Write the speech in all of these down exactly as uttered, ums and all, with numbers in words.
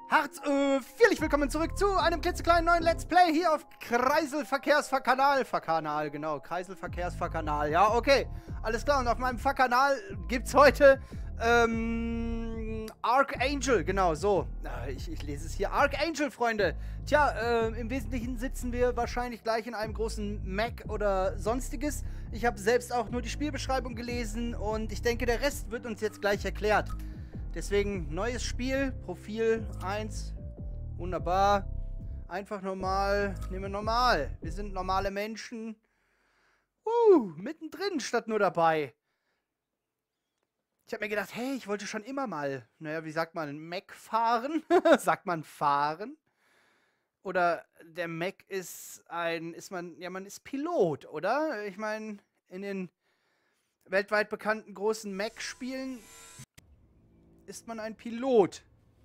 Herzlich willkommen zurück zu einem klitzekleinen neuen Let's Play hier auf Kreiselverkehrskanal. Verkanal, genau. Kreiselverkehrskanal. Ja, okay. Alles klar. Und auf meinem Verkanal gibt es heute ähm, Archangel. Genau, so. Ich, ich lese es hier. Archangel, Freunde. Tja, äh, im Wesentlichen sitzen wir wahrscheinlich gleich in einem großen Mac oder sonstiges. Ich habe selbst auch nur die Spielbeschreibung gelesen und ich denke, der Rest wird uns jetzt gleich erklärt. Deswegen neues Spiel, Profil eins, wunderbar, einfach normal, nehmen wir normal, wir sind normale Menschen, uh, mittendrin statt nur dabei. Ich habe mir gedacht, hey, ich wollte schon immer mal, naja, wie sagt man, Mac fahren, sagt man fahren? Oder der Mac ist ein, ist man, ja, man ist Pilot, oder? Ich meine, in den weltweit bekannten großen Mac-Spielen ist man ein Pilot.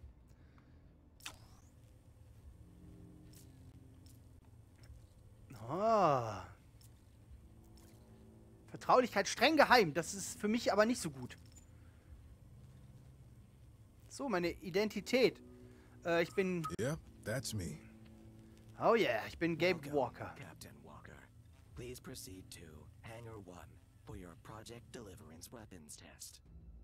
Oh. Vertraulichkeit streng geheim. Das ist für mich aber nicht so gut. So, meine Identität. Äh, ich bin... Yeah, that's me. Oh yeah, ich bin Gabe Welcome, Walker. Captain Walker. Please proceed to Hangar one for your Project Deliverance weapons test.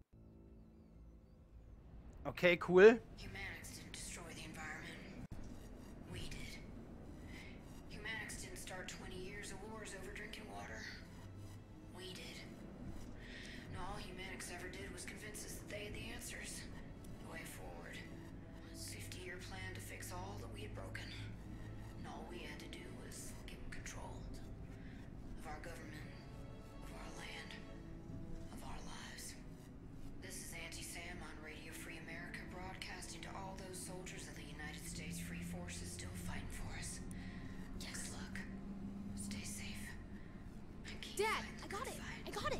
Okay, cool. Humanics didn't destroy the environment. We did. Humanics didn't start twenty years of wars over drinking water. We did. And all Humanics ever did was convince us that they had the answers. The way forward. A fifty-year plan to fix all that we had broken. And all we had to do was give them control. Of our government. Of our land. Of our lives. This is Auntie Sam on Radio Free America, broadcasting to all those soldiers of the United States Free Forces still fighting for us. Yes, luck. Stay safe. And keep Dad, fighting I the got good it. fight. I got it.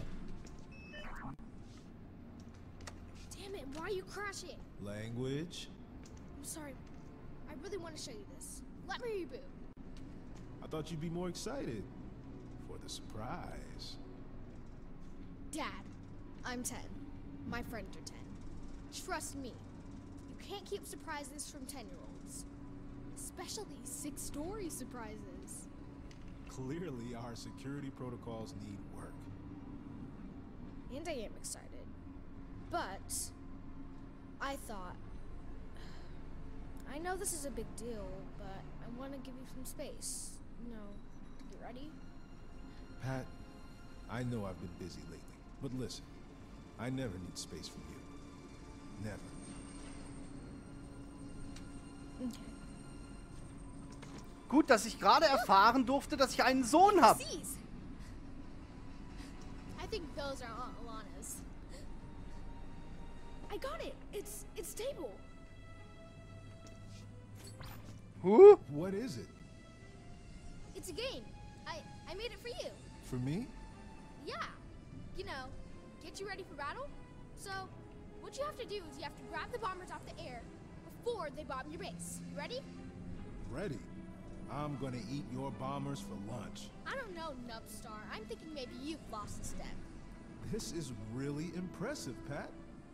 Damn it, why are you crashing? Language? I'm sorry. I really want to show you this. Let me reboot. I thought you'd be more excited for the surprise. Dad, I'm ten. My friends are ten. Trust me. You can't keep surprises from ten-year-olds. Especially six-story surprises. Clearly, our security protocols need work. And I am excited. But I thought, I know this is a big deal, but I want to give you some space. You know, you ready? Pat, I know I've been busy lately, but listen, I never need space from you. Never. Okay. Gut, dass ich gerade erfahren durfte, dass ich einen Sohn habe. Seas. I think those are Aunt Alana's. I got it. It's it's stable. Huh? What is it? It's a game. I I made it for you. For me? Yeah. You know, get you ready for battle. So, what you have to do is you have to grab the bombers off the air before they bomb your base. You ready? Ready. I'm gonna eat your bombers for lunch. I don't know, Nubstar. I'm thinking maybe you've lost a step. This is really impressive, Pat.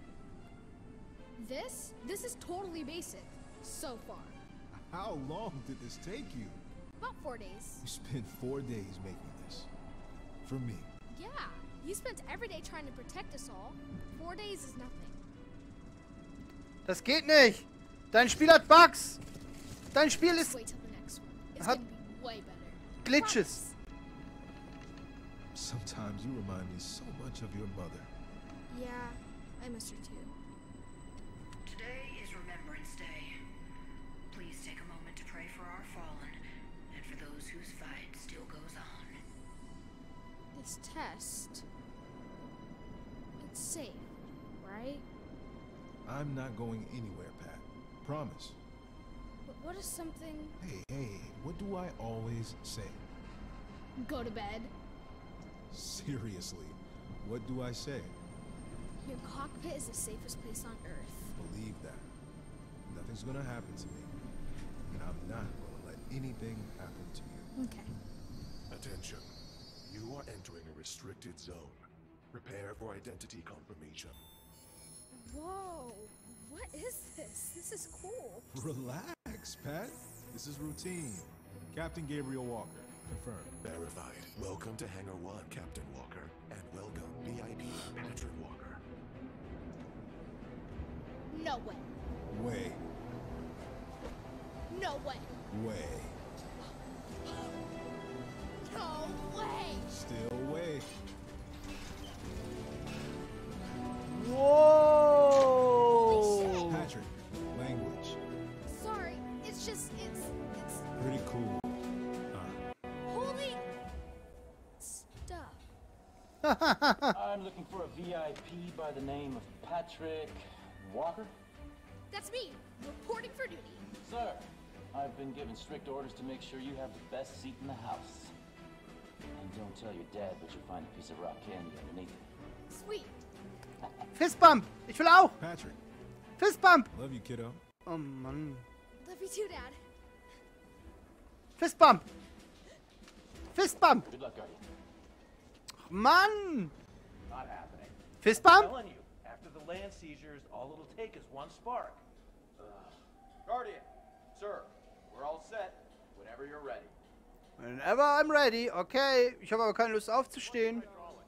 This? This is totally basic. So far. How long did this take you? About four days. You spent four days making this. For me. Yeah. You spent every day trying to protect us all. Four days is nothing. Das geht nicht. Dein Spiel hat Bugs. Dein Spiel Just ist wait till the next one. It's Hat- gonna be way better. Glitches. Sometimes you remind me so much of your mother. Yeah, I miss her too. Today is Remembrance Day. Please take a moment to pray for our fallen and for those whose fight still goes on. This test. It's safe, right? I'm not going anywhere, Pat. Promise. But what is something. Hey, hey, what do I always say? Go to bed? Seriously, what do I say? Your cockpit is the safest place on Earth. Believe that. Nothing's gonna happen to me. And I'm not gonna let anything happen to you. Okay. Attention. You are entering a restricted zone. Prepare for identity confirmation. Whoa! What is this? This This is cool. Relax, Pat. This is routine. Captain Gabriel Walker. Confirmed. Verified. Welcome to Hangar One, Captain Walker. And welcome, V I P Patrick Walker. No way. Way. No way. Way. No way. Still way. Whoa! Patrick. Language. Sorry, it's just, it's, it's Pretty cool. holy stuff. I'm looking for a V I P by the name of Patrick Walker. That's me, reporting for duty. Sir, I've been given strict orders to make sure you have the best seat in the house. And don't tell your dad, but you'll find a piece of rock candy underneath it. Sweet. Fistbump! Ich will auch! Patrick. Fistbump! Love you, kiddo. Oh Mann. Love you too, Dad. Fistbump! Fistbump! Good luck, Guardian. Mann! Not happening. I'm Fistbump? telling you, after the land seizures, all it'll take is one spark. Ugh. Guardian, sir, we're all set. Whenever you're ready. Whenever I'm ready. Okay, ich habe aber keine Lust aufzustehen.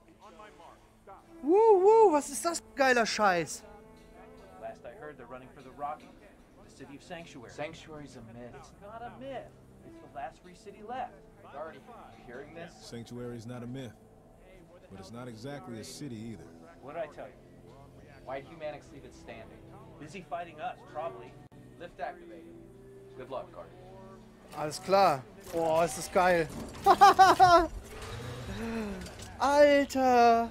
Wuh, wuh, was ist das für ein geiler Scheiß? Last I heard, they're running for the Rocky, the city of Sanctuary. Sanctuary's a myth. It's not a myth. It's the last free city left. Guardian, you hearing this? Sanctuary's not a myth. But it's not exactly a city either. What did I tell you? Why'd Humanix leave it standing? Busy fighting us, probably. Lift activated. Good luck, Guardian. Alles klar. Oh, ist das geil. Alter.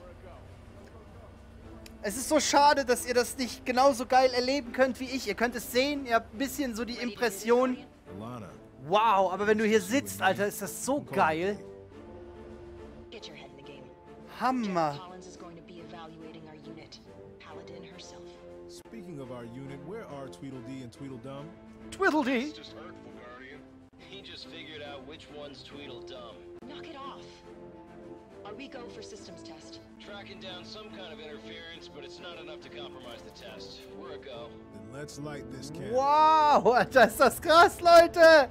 Es ist so schade, dass ihr das nicht genauso geil erleben könnt wie ich. Ihr könnt es sehen, ihr habt ein bisschen so die Impression. Alana. Wow, aber wenn du hier sitzt, Alter, ist das so geil. Get your head in the game. Hammer. Collins is going to be evaluating our unit. Paladin herself. Speaking of our unit, where are Tweedledee and Tweedledum? Twiddledee. Just hurtful, Guardian. He just figured out which one's Tweedledum. Knock it off. Are we go for systems test? Tracking down some kind of interference, but it's not enough to compromise the test. We're a go. Then let's light this candle. Wow, Alter, ist das krass, Leute.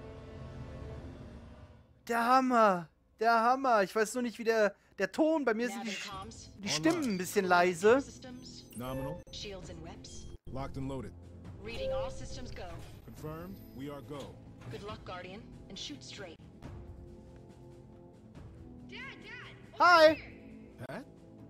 Der Hammer. Der Hammer. Ich weiß nur nicht, wie der, der Ton, bei mir sind die, Comms. die Stimmen ein bisschen leise. Systems. Nominal. Shields and reps. Locked and loaded. Reading all systems go. Confirmed. We are go. Good luck, Guardian, and shoot straight. Dad, Dad. Hi. Pat?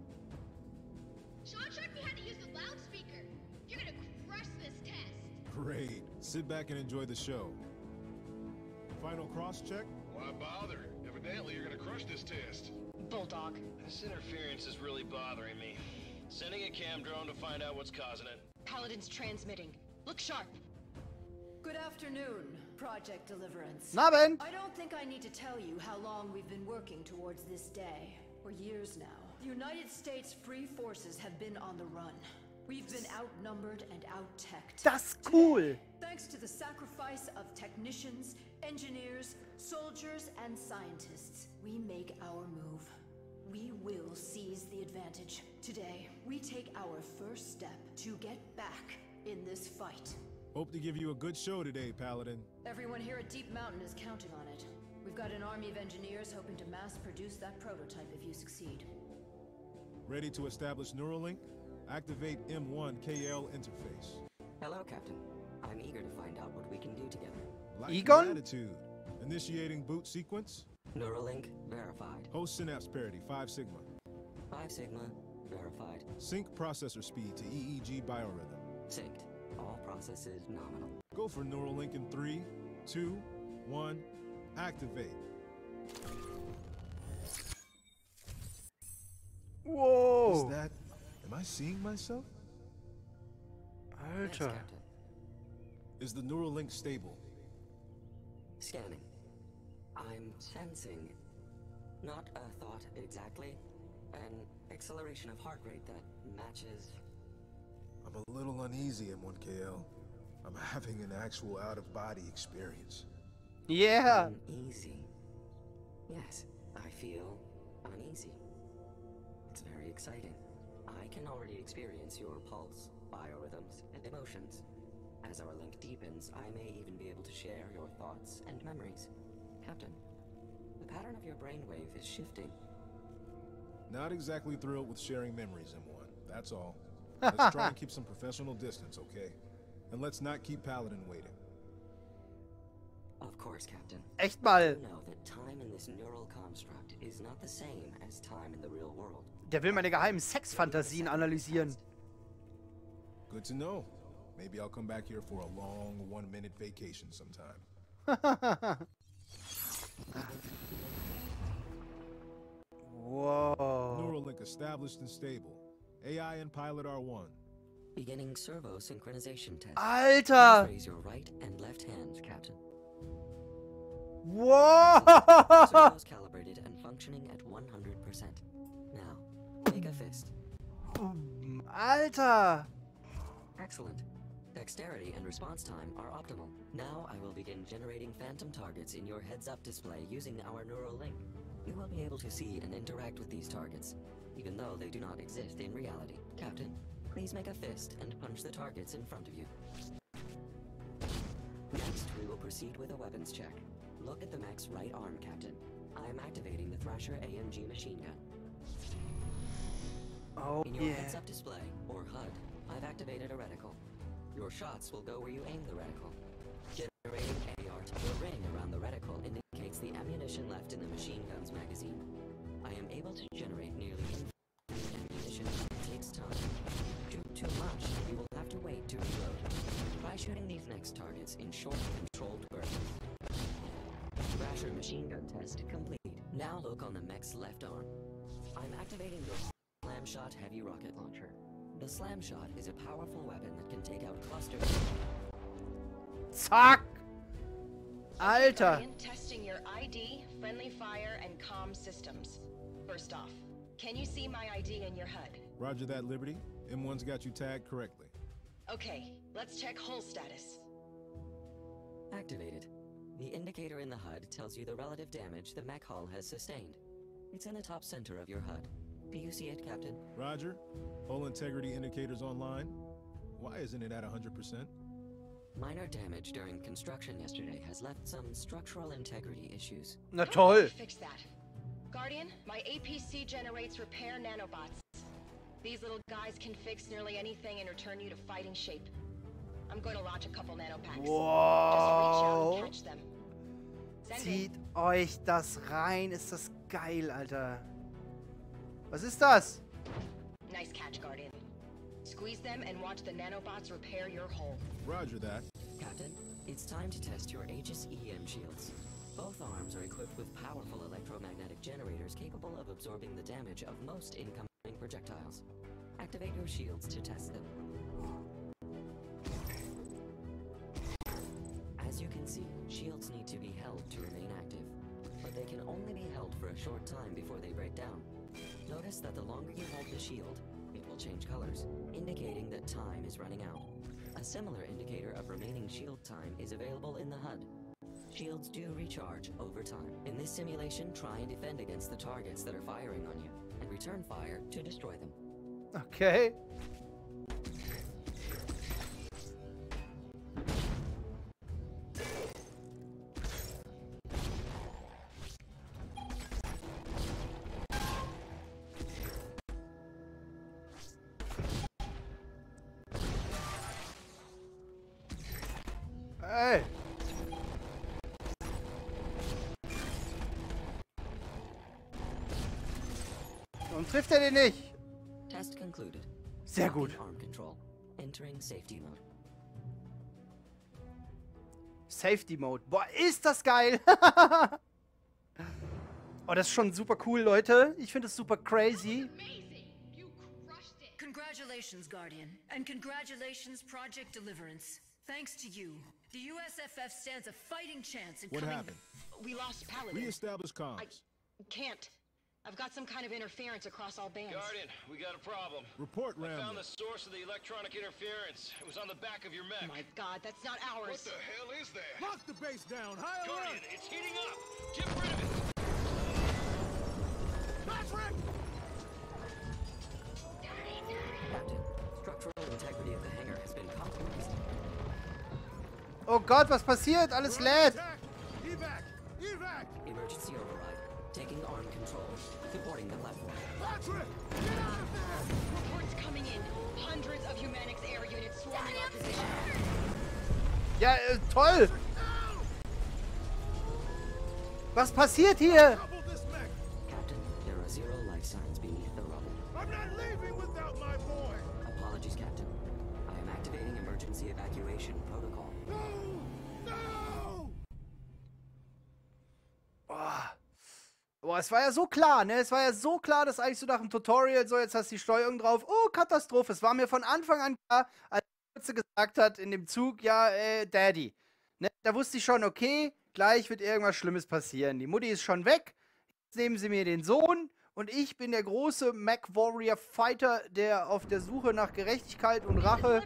Sean showed me how to use the loudspeaker. You're gonna crush this test. Great. Sit back and enjoy the show. Final cross check. Why bother? Evidently, you're gonna crush this test. Bulldog. This interference is really bothering me. Sending a cam drone to find out what's causing it. Paladin's transmitting. Look sharp. Good afternoon, Project Deliverance. Na, Ben. I don't think I need to tell you how long we've been working towards this day. For years now. The United States Free Forces have been on the run. We've been outnumbered and out-teched. Das ist cool. Thanks to the sacrifice of technicians, engineers, soldiers, and scientists, we make our move. We will seize the advantage. Today, we take our first step to get back in this fight. Hope to give you a good show today, Paladin. Everyone here at Deep Mountain is counting on it. We've got an army of engineers hoping to mass produce that prototype if you succeed. Ready to establish Neuralink? Activate M one K L interface. Hello, Captain. I'm eager to find out what we can do together. Like Egon? your attitude. Initiating boot sequence. Neuralink verified. Host synapse parity, five sigma. Five Sigma verified. Sync processor speed to E E G biorhythm. Synced. All processes nominal. Go for Neuralink in three, two, one, activate. Whoa. Is that... Am I seeing myself? Yes, Alter. Captain. Is the Neuralink stable? Scanning. I'm sensing, not a thought exactly, an acceleration of heart rate that matches. I'm a little uneasy, M one K L. I'm having an actual out-of-body experience. Yeah. Uneasy. Yes, I feel uneasy. It's very exciting. I can already experience your pulse, biorhythms, and emotions. As our link deepens, I may even be able to share your thoughts and memories. Captain, the pattern of your brainwave is shifting. Not exactly thrilled with sharing memories, M one. That's all. Let's try and keep some professional distance, okay? And let's not keep Paladin waiting. Of course, Captain. Echt mal. You know that time in this neural construct is not the same as time in the real world. Der will meine geheimen Sexfantasien analysieren. Good to know. Maybe I'll come back here for a long one-minute vacation sometime. Whoa. Neuralink established and stable. A I and pilot R one. Beginning servo synchronization test. Alter! Raise your right and left hands, Captain. Whoa! Servos calibrated and functioning at one hundred percent. Now, make a fist. Alter! Excellent. Dexterity and response time are optimal. Now I will begin generating phantom targets in your heads-up display using our neural link. You will be able to see and interact with these targets, even though they do not exist in reality. Captain, please make a fist and punch the targets in front of you. Next, we will proceed with a weapons check. Look at the mech's right arm, Captain. I am activating the Thrasher A M G machine gun. Oh, in your yeah. heads-up display, or H U D, I've activated a reticle. Your shots will go where you aim the reticle. Generating A R. The ring around the reticle indicates the ammunition left in the machine gun's magazine. I am able to generate nearly infinite ammunition. It takes time. Too, too much, you will have to wait to reload. Try shooting these next targets in short, controlled bursts. Thrasher machine gun test complete. Now look on the mech's left arm. I'm activating your Slam Shot heavy rocket launcher. The Slam Shot is a powerful weapon that can take out clusters. Zack! Alter! Guardian, testing your I D, friendly fire, and comm systems. First off, can you see my I D in your H U D? Roger that, Liberty. M one's got you tagged correctly. Okay, let's check hull status. Activated. The indicator in the H U D tells you the relative damage the mech hull has sustained. It's in the top center of your H U D. Do you see it, Captain? Roger. Hull integrity indicators online. Why isn't it at one hundred percent? Minor damage during construction yesterday has left some structural integrity issues. Na toll! Fix that. Guardian, my A P C generates repair nanobots. These little guys can fix nearly anything and return you to fighting shape. I'm going to launch a couple nanopacks. Wow! Just reach out and catch them. Send Zieht euch das rein, ist das geil, Alter. Was ist das? Nice catch, Guardian. Squeeze them and watch the nanobots repair your hull. Roger that. Captain, it's time to test your Aegis E M shields. Both arms are equipped with powerful electromagnetic generators capable of absorbing the damage of most incoming projectiles. Activate your shields to test them. As you can see, shields need to be held to remain active, but they can only be held for a short time before they break down. Notice that the longer you hold the shield, it will change colors, indicating that time is running out. A similar indicator of remaining shield time is available in the H U D. Shields do recharge over time. In this simulation, try and defend against the targets that are firing on you, and return fire to destroy them. Okay. Ey! Und trifft er den nicht? Test concluded. Sehr gut. Arm control. Entering safety mode. Safety Mode. Boah, ist das geil! Oh, das ist schon super cool, Leute. Ich finde es super crazy. Congratulations, Guardian. And congratulations, Project Deliverance. Thanks to you, the U S F F stands a fighting chance in What coming... happened? We lost Paladin. Reestablish comms. I can't. I've got some kind of interference across all bands. Guardian, we got a problem. Report, I Rambo. found the source of the electronic interference. It was on the back of your mech. My God, that's not ours. What the hell is that? Lock the base down. High Guardian, alert. it's heating up. Get rid of it. Patrick! Captain, structural integrity of the hangar has been compromised. Oh Gott, was passiert? Alles lädt. Emergency override. Taking arm control. Supporting the platform. Patrick, get out of there! Reports coming in. Hundreds of Humanix air units swarming our position. Ja, äh, toll. Was passiert hier? Captain, there are zero life signs beneath the rubble. I'm not leaving without my boy. Apologies, Captain. I am activating emergency evacuation protocol. No! No! Boah. Boah, es war ja so klar, ne? Es war ja so klar, dass eigentlich so nach dem Tutorial, so jetzt hast du die Steuerung drauf. Oh, Katastrophe. Es war mir von Anfang an klar, als sie gesagt hat in dem Zug, ja, äh, Daddy. Ne? Da wusste ich schon, okay, gleich wird irgendwas Schlimmes passieren. Die Mutti ist schon weg. Jetzt nehmen sie mir den Sohn. Und ich bin der große Mac-Warrior Fighter, der auf der Suche nach Gerechtigkeit und Rache.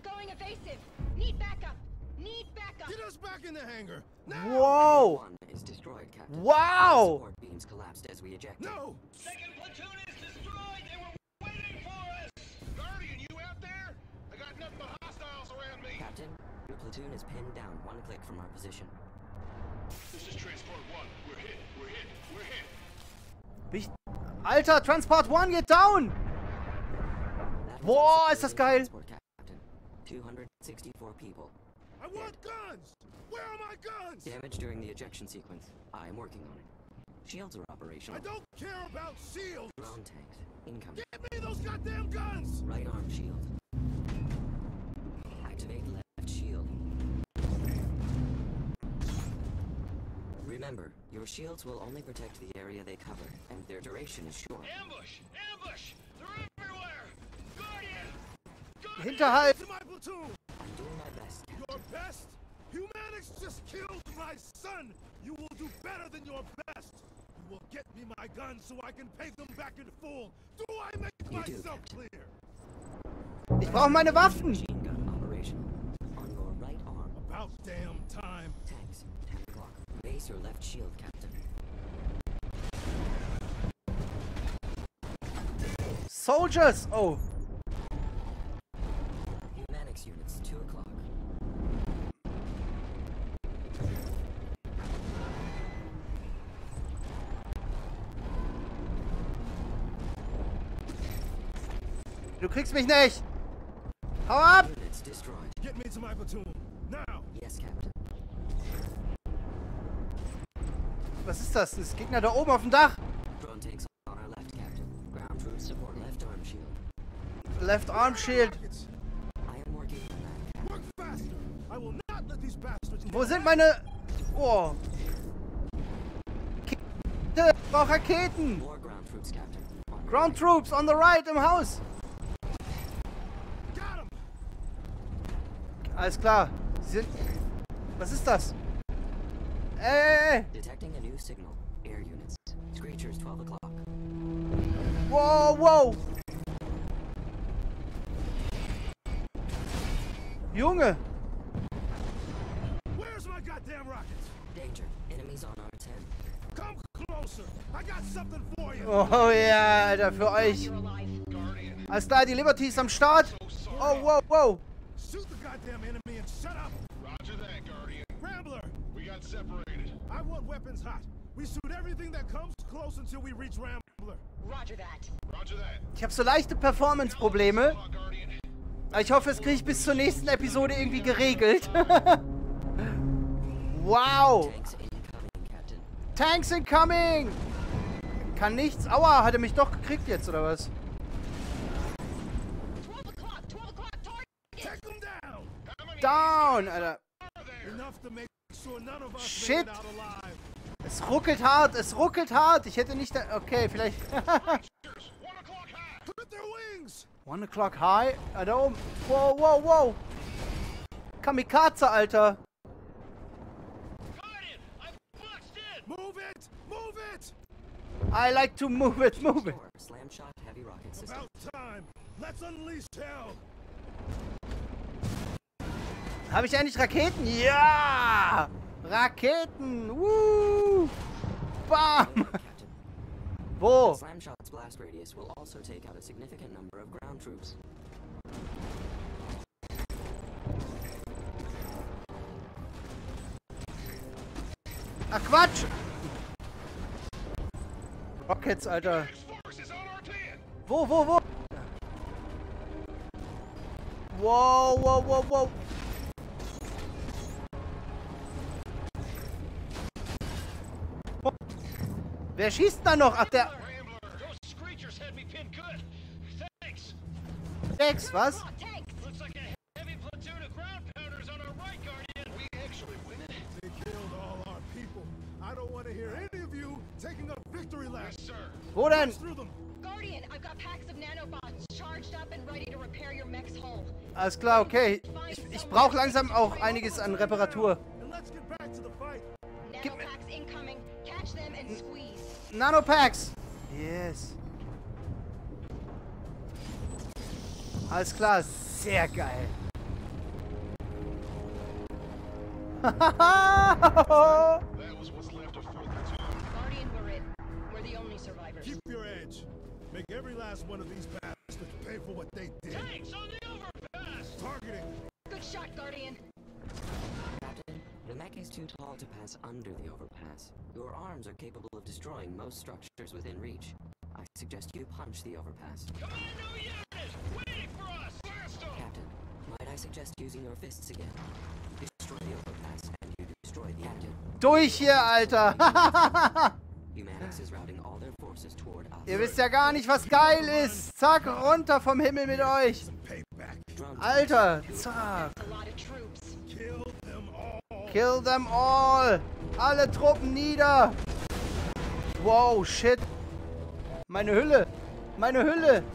Wow! Wow! No! Second platoon is destroyed! They were waiting for us! Guardian, you out there? I got nothing but hostiles around me! Captain, your platoon is pinned down one click from our position. This is Transport One. We're hit. We're hit. We're hit. Ich, Alter, Transport One geht down! Boah, ist das geil! two hundred sixty-four people. I want guns! Where are my guns? Damage during the ejection sequence. I am working on it. Shields are operational. I don't care about shields! Drone tanks. Incoming. Give me those goddamn guns! Right arm shield. Activate left shield. Remember, your shields will only protect the area they cover, and their duration is short. Ambush! Ambush! They're everywhere! Guardian! Hinterhalt! To my platoon! I'm doing my best, Captain. Your best? Humanix just killed my son! You will do better than your best! You will get me my guns so I can pay them back in full! Do I make You myself do, clear? Ich brauche meine Waffen! Machine gun operational. On your right arm. About damn time! Tanks. ten o'clock. Raise your left shield, Captain. Soldiers! Oh. Humanix units, two o'clock. Du kriegst mich nicht! Hau ab! Units destroyed. Get me to my platoon! Now! Yes, Captain. Was ist das? Das ist Gegner da oben auf dem Dach! Drone tanks on our left, Captain. Ground troops support left arm shield. Left arm shield. I am working on that. Work faster! I will not let these bastards Wo sind meine... Oh. Rakete! Ich brauch Raketen! More ground troops, Captain. On Ground Troops on the right im Haus! Got him! Alles klar. Sie sind... Was ist das? Ey! Detecting a new signal. Air units. Screechers, twelve o'clock. Wow, wow! Junge! Where's my goddamn rockets? Danger. Enemies on R ten. Come closer! I got something for you! Oh ja, Alter, für euch. Alles klar, die Liberty ist am Start. Oh, wow, wow. Shoot the goddamn enemy and shut up! Roger that, Guardian. Rambler! We got separated. I want weapons hot. We shoot everything that comes close until we reach Rambler. Roger that. Roger that. Ich habe so leichte Performance-Probleme. Come on, Guardian. Aber ich hoffe, es kriege ich bis zur nächsten Episode irgendwie geregelt. Wow. Tanks incoming, Captain. Tanks incoming. Kann nichts. Aua, hat er mich doch gekriegt jetzt, oder was? twelve o'clock, twelve o'clock, target! Take them down! Down, Alter. Enough to make sure none of us Shit. made it out alive. Es ruckelt hart, es ruckelt hart. Ich hätte nicht... Da okay, vielleicht... Clip their wings! One o'clock high. Ah, da oben. Wow, wow, wow. Kamikaze, Alter. Guardian, I'm boxed in. Move it! Move it! I like to move it, move it. Store. Slam shot heavy rocket system. About time! Let's unleash hell! Habe ich eigentlich Raketen? Ja! Raketen! Woo! Bam! Captain. Wo? Slam shot's blast radius will also take out a significant number of ground troops. Ach, Quatsch! Rockets, Alter. Wo, wo, wo? Wow, wow, wow, wow. Wer schießt da noch? Ach, der... Dex, was? Wo denn? Guardian, I've got packs of nanobots charged up and ready to repair your mech's hull. Alles klar, okay. Ich, ich brauche langsam auch einiges an Reparatur. Gib mir... Nanopacks incoming. Catch them and squeeze. Nanopacks! Yes. Alles klar, sehr geil. Guardian, we're in. We're the only survivors. Keep your edge. Make every last one of these bastards pay for what they did. Tanks on the overpass! Targeting. Good shot, Guardian. Captain, the mech is too tall to pass under the overpass. Your arms are capable of destroying most structures within reach. I suggest you punch the overpass. Commando unit! Waiting for us! Blast them! Captain, might I suggest using your fists again? Destroy the overpass and you destroy the captain. Durch hier, Alter! Humanix is routing all their forces toward us. Ihr wisst ja gar nicht, was geil ist. Zack, runter vom Himmel mit euch. Alter, zack. Kill them all. Alle Truppen nieder. Wow, shit. Meine Hülle. Meine Hülle.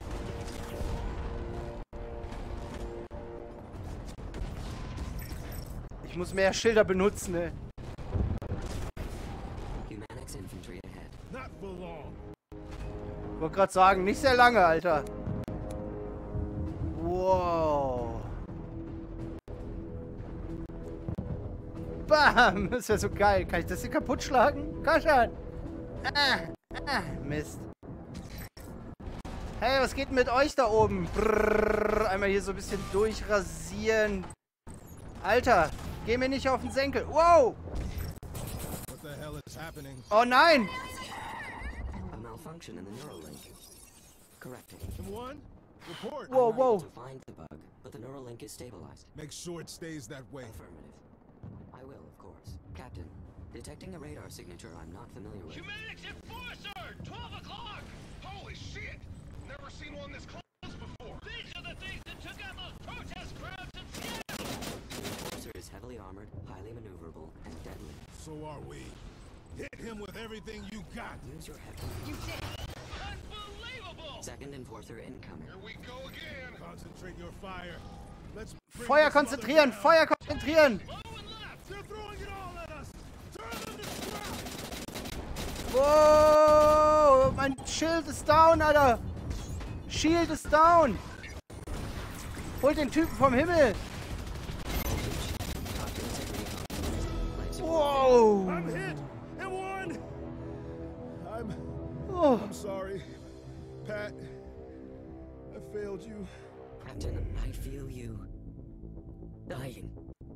Ich muss mehr Schilder benutzen, ey. Humanix infantry ahead. Not for long. Ich wollte gerade sagen, nicht sehr lange, Alter. Wow. Bam! Das wäre so geil. Kann ich das hier kaputt schlagen? Komm schon. Ah, ah, Mist. Hey, was geht denn mit euch da oben? Brrr, einmal hier so ein bisschen durchrasieren. Alter, geh mir nicht auf den Senkel. Wow! What the hell is happening? Oh nein! A malfunction in the neural link. Correcting. One, report. Whoa, I'm whoa. able to find the bug, but the neural link is stabilized. Make sure it stays that way. Affirmative. I will, of course. Captain, detecting a radar signature I'm not familiar with. Humanix Enforcer! twelve o'clock! Holy shit! Never seen one this close before! These are the things that took out those protest crowds in Seattle! The Enforcer is heavily armored, highly maneuverable, and deadly. So are we. Hit him with everything you got. Use your head. You did. Unbelievable! Second Enforcer incoming. Here we go again! Concentrate your fire. Let's bring Feuer this konzentrieren! mother Feuer konzentrieren! Low and left! They're throwing it all at us. Turn them to scrap. Wow! Mein Schild ist down, Alter! Shield ist down! Holt den Typen vom Himmel! Wow! I'm hit and one. I'm. Oh. I'm sorry, Pat. I failed you. Captain, I feel you. Dying.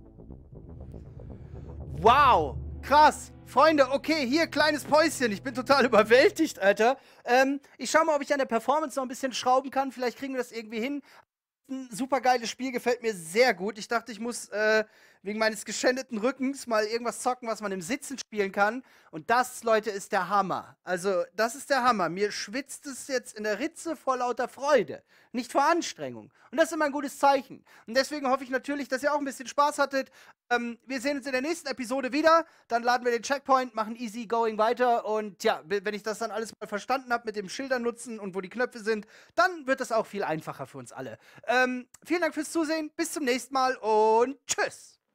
Wow! Krass! Freunde, okay, hier kleines Päuschen. Ich bin total überwältigt, Alter. Ähm, ich schau mal, ob ich an der Performance noch ein bisschen schrauben kann. Vielleicht kriegen wir das irgendwie hin. Ein super geiles Spiel, gefällt mir sehr gut. Ich dachte, ich muss äh, wegen meines geschändeten Rückens mal irgendwas zocken, was man im Sitzen spielen kann. Und das, Leute, ist der Hammer. Also, das ist der Hammer. Mir schwitzt es jetzt in der Ritze vor lauter Freude. Nicht vor Anstrengung. Und das ist immer ein gutes Zeichen. Und deswegen hoffe ich natürlich, dass ihr auch ein bisschen Spaß hattet. Ähm, wir sehen uns in der nächsten Episode wieder. Dann laden wir den Checkpoint, machen easy going weiter. Und ja, wenn ich das dann alles mal verstanden habe mit dem Schildern nutzen und wo die Knöpfe sind, dann wird das auch viel einfacher für uns alle. Ähm, vielen Dank fürs Zusehen. Bis zum nächsten Mal und tschüss.